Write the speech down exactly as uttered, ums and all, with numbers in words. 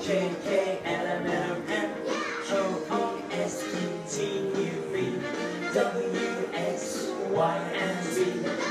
K, K, L, M, N, M, O, P, S, Q, T, U, V, W, X, Y, and Z.